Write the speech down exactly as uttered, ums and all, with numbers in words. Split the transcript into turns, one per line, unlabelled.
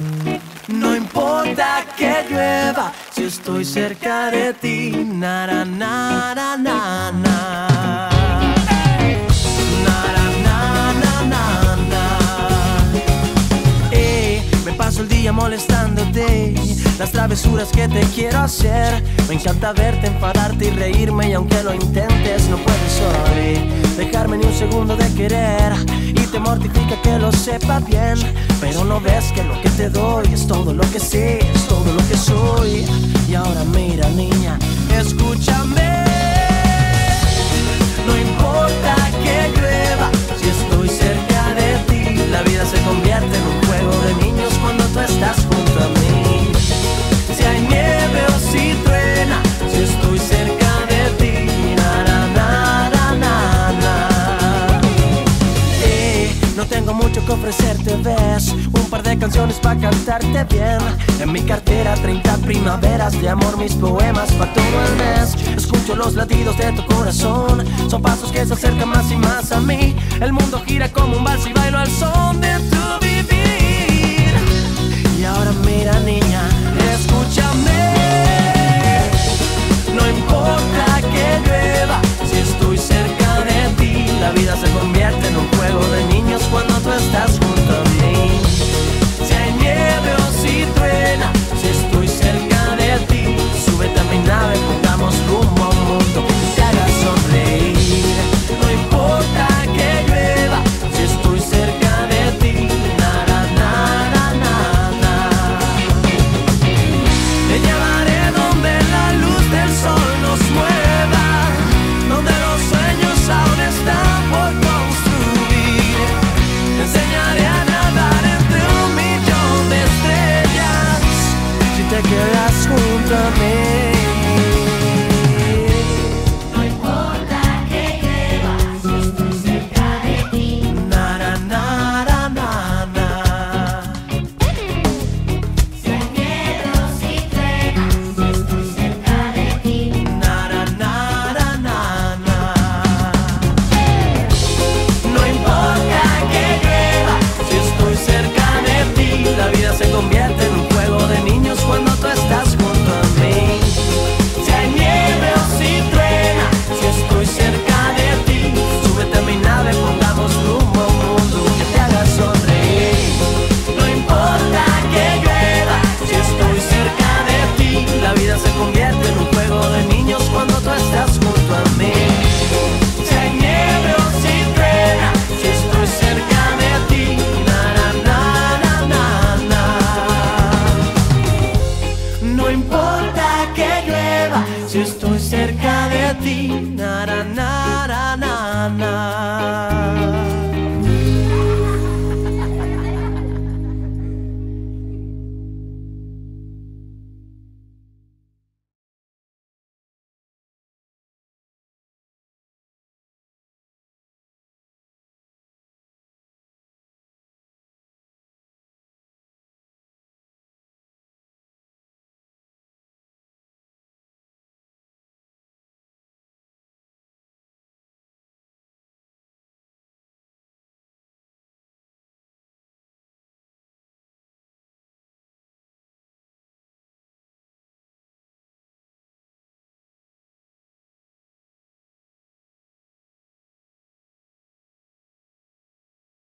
No importa que llueva si estoy cerca de ti. Na, na, na, na, na, na. Paso el día molestándote, las travesuras que te quiero hacer. Me encanta verte, enfadarte y reírme, y aunque lo intentes no puedes hoy dejarme ni un segundo de querer. Y te mortifica que lo sepa bien, pero no ves que lo que te doy es todo lo que sé, es todo lo que soy. Y ahora mira, niña, escúchame. No importa que llueva si estoy cerca de ti. La vida se convierte en un juego de niños cuando tú estás junto a mí. Si hay nieve o si truena, si estoy cerca de ti. Na, na, na, na, na, na. Eh, no tengo mucho que ofrecerte, ves, un par de canciones pa' cantarte bien. En mi cartera treinta primaveras de amor, mis poemas pa' todo el mes. Escucho los latidos de tu corazón, son pasos que se acercan más y más a mí. El mundo gira como un vals y bailo al son de tu vivir. Y ahora mira, niña, escúchame. No importa que llueva si estoy cerca de ti. La vida se convierte en un juego de niños cuando tú estás junto a